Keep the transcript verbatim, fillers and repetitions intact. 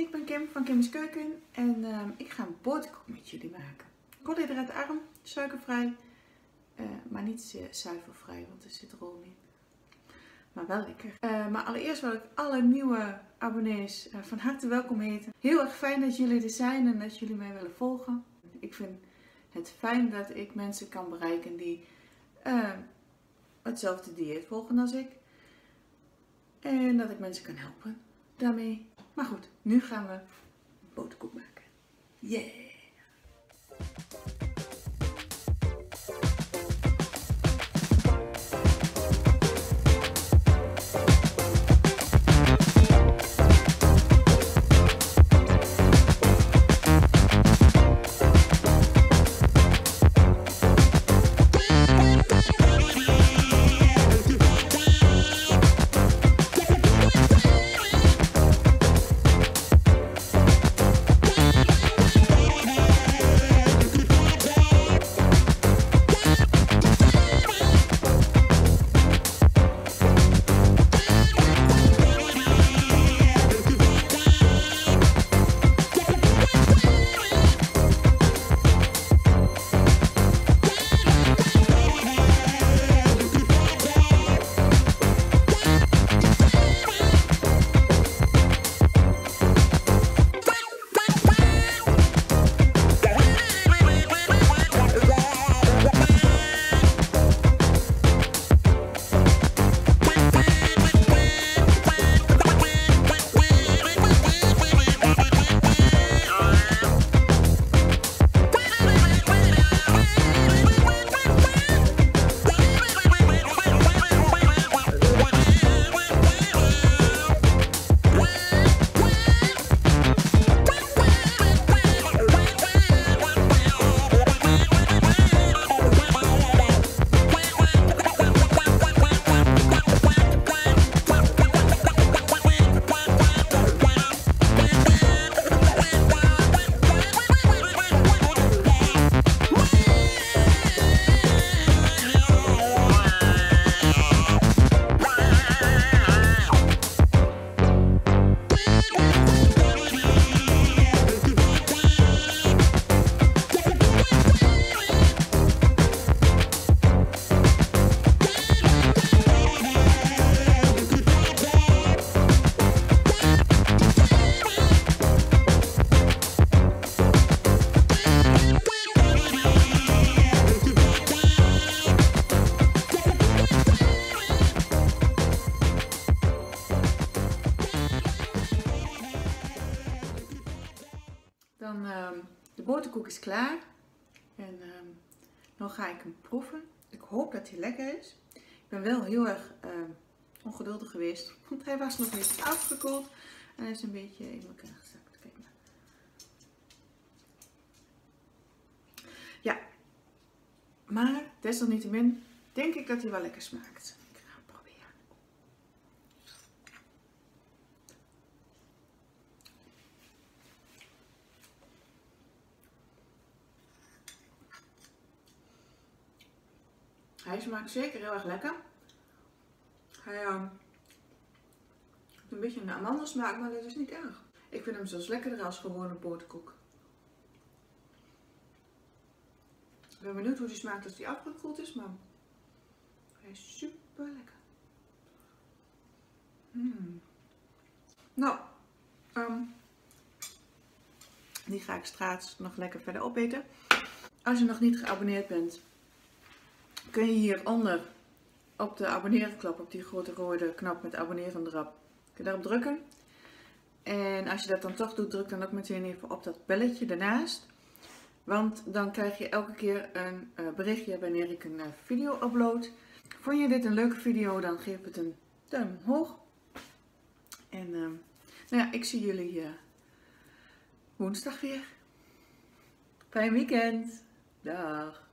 ik ben Kim van Kim's Keuken en uh, ik ga een boterkoek met jullie maken. Koolhydraatarm, suikervrij, uh, maar niet uh, zuivelvrij, want er zit rol in. Maar wel lekker. Uh, maar allereerst wil ik alle nieuwe abonnees uh, van harte welkom heten. Heel erg fijn dat jullie er zijn en dat jullie mij willen volgen. Ik vind het fijn dat ik mensen kan bereiken die uh, hetzelfde dieet volgen als ik. En dat ik mensen kan helpen daarmee. Maar goed, nu gaan we boterkoek maken. Yeah! Dan, uh, de boterkoek is klaar en uh, dan ga ik hem proeven. Ik hoop dat hij lekker is. Ik ben wel heel erg uh, ongeduldig geweest, want hij was nog niet afgekoeld en hij is een beetje in elkaar gezakt. Kijk maar. Ja, maar desalniettemin denk ik dat hij wel lekker smaakt. Ik ga hem proberen. Hij smaakt zeker heel erg lekker. Hij uh, heeft een beetje een amandelsmaak, maar dat is niet erg. Ik vind hem zelfs lekkerder als gewone boterkoek. Ik ben benieuwd hoe die smaakt als die afgekoeld is, maar hij is super lekker. Mm. Nou, um, die ga ik straks nog lekker verder opeten. Als je nog niet geabonneerd bent, kun je hieronder op de abonneerknop, op die grote rode knop met abonneren erop, kun je daarop drukken. En als je dat dan toch doet, druk dan ook meteen even op dat belletje daarnaast. Want dan krijg je elke keer een uh, berichtje wanneer ik een uh, video upload. Vond je dit een leuke video, dan geef het een duim omhoog. En uh, nou ja, ik zie jullie uh, woensdag weer. Fijn weekend. Dag.